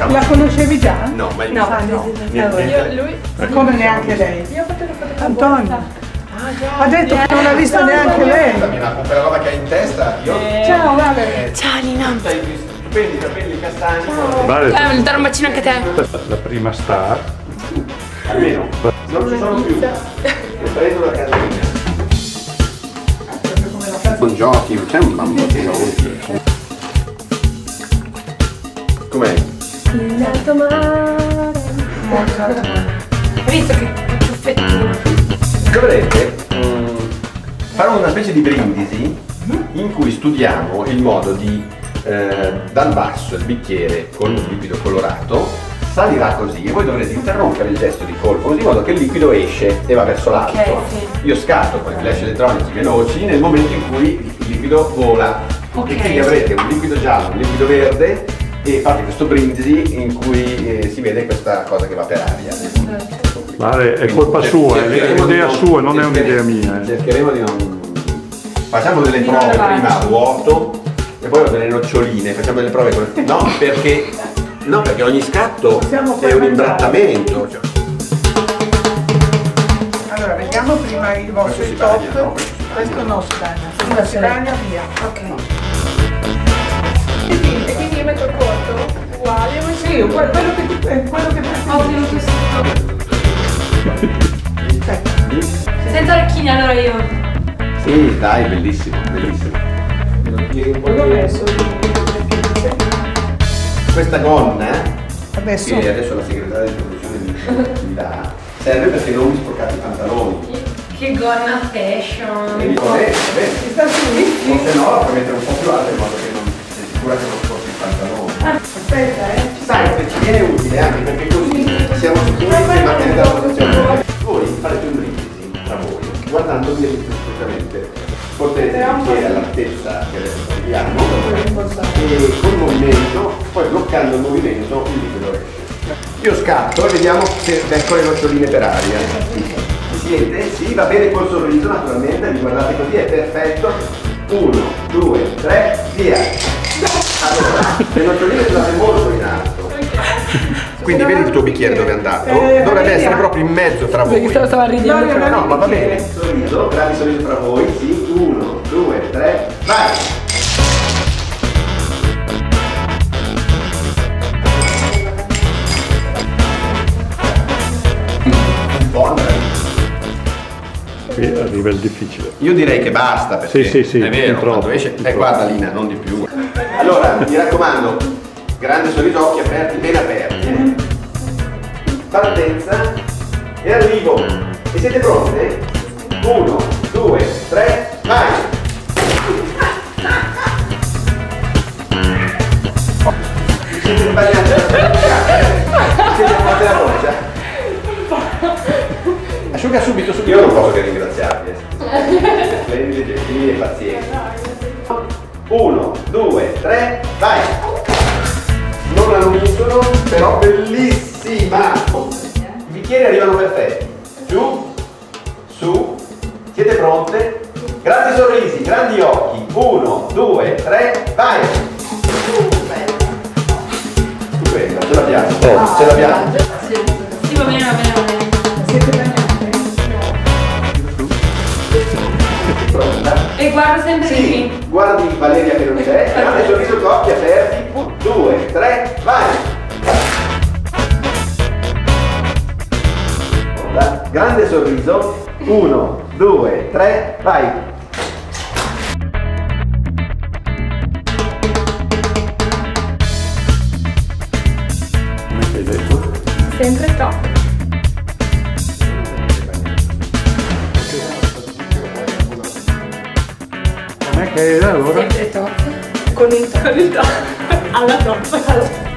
diciamo. La conoscevi già? No, mai No, visto. lui. Come neanche lei? Io ho fatto la foto con Antonio. Ha detto che non l'ha vista neanche lei. Ma con quella roba che hai in testa, io... Ciao, Vale. Ciao Nina. Stupendi, capelli castani. Vale, Mi dare un bacino anche a te. la prima star. Almeno. Non ci sono più. Ho preso la casa mia. Non giochi, c'è un bambino. Com'è? In alto mare. Hai visto che ciuffettino? Dovrete fare una specie di brindisi in cui studiamo il modo di dal basso il bicchiere con il liquido colorato salirà così e voi dovrete interrompere il gesto di colpo così in modo che il liquido esce e va verso l'alto. Ok, sì. Io scatto con i flash elettronici veloci nel momento in cui il liquido vola. Ok, E quindi avrete un liquido giallo, un liquido verde e fate questo brindisi in cui si vede questa cosa che va per aria. Vale, è colpa sua, è l'idea sua, non è un'idea mia. Cercheremo di non... Facciamo delle prove prima a vuoto e poi ho delle noccioline, facciamo delle prove con... No, perché ogni scatto è un imbrattamento. Cioè. Allora, vediamo prima i vostri top. Questo non si bagna. Una si bagna via. Ok. E quindi io metto il corto uguale, ma Sì, quello che preferisci. Senza orecchini allora io. Sì, dai, bellissimo, bellissimo. Quello messo. Questa gonna Adesso. che adesso la segretaria di produzione mi dà serve perché non mi sporcate i pantaloni. Che gonna fashion. E dico, bene, Ci sta su? o se no la puoi mettere un po' più alta in modo che non sei sicura che non sporchi i pantaloni. Aspetta, Sai che ci viene utile anche perché così siamo sicuri che mantiene la posizione. Voi farete un brindisi tra voi, guardandovi reciprocamente. Porterete il bicchiere all'altezza che adesso togliamo e col movimento, poi bloccando il movimento, il liquido esce. Io scatto e vediamo se ecco le noccioline per aria. Si siete? Sì, va bene col sorriso naturalmente, vi guardate così, è perfetto. 1, 2, 3, via! Allora, le noccioline sono andate molto in alto. Quindi vedi il tuo bicchiere dove è andato? Dovrebbe essere proprio in mezzo tra voi. Stava ridendo. No, ma va bene. Sorriso, grande sorriso tra voi. Sì, 1, 2, 3, vai! Buona. Qui arriva il difficile. Io direi che basta perché Sì, è vero, troppo, quando esce... troppo. guarda Lina, non di più. Allora, mi raccomando, grande sorriso, occhi aperti, ben aperti. Partenza e arrivo. E siete pronte? 1, 2, 3, vai! Siete sbagliati siete fatte la voce. Asciuga subito, subito. Io non posso che ringraziarvi. Splendidi, gentili e pazienti. 1, 2, 3, vai! Non all'unisono, però bellissima! I bicchieri arrivano perfetti. Giù, su, siete pronte? Grandi sorrisi, grandi occhi. 1, 2, 3, vai! Stupenda, ce l'abbiamo. Ce l'abbiamo. Sì, va bene, va bene, va bene. Siete bagnate? Pronta? E guarda sempre Sì, qui. guardi Valeria che non c'è, grande sorriso con occhi aperti, 1, 2, 3, vai! Grande sorriso, 1, 2, 3, vai! Come hai detto? sempre top. Com'è che era allora? Sempre top. Con il top. Alla top.